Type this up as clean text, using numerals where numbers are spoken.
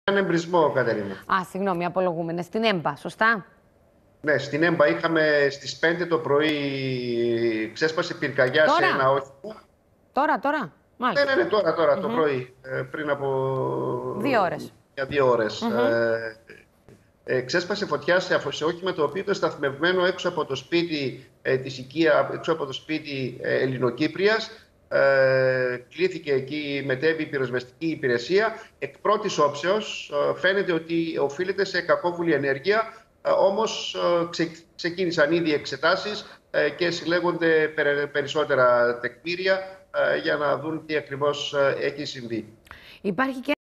Έναν εμπρισμό, Κατερίνα. Α, συγγνώμη, απολογούμενε. Στην ΕΜΠΑ, σωστά. Ναι, στην ΕΜΠΑ είχαμε στις 5 το πρωί, ξέσπασε πυρκαγιά σε ένα όχημα. Τώρα. Μάλιστα. Ναι, τώρα το πρωί, πριν από 2 ώρες. 2 ώρες. Ξέσπασε φωτιά σε όχημα το οποίο ήταν σταθμευμένο έξω από το σπίτι της οικία, έξω από το σπίτι Ελληνοκύπριας. Κλήθηκε εκεί, μετέβη η πυροσβεστική υπηρεσία. Εκ πρώτης όψεως φαίνεται ότι οφείλεται σε κακόβουλη ενέργεια, όμως ξεκίνησαν ήδη εξετάσεις και συλλέγονται περισσότερα τεκμήρια για να δουν τι ακριβώς έχει συμβεί. Υπάρχει και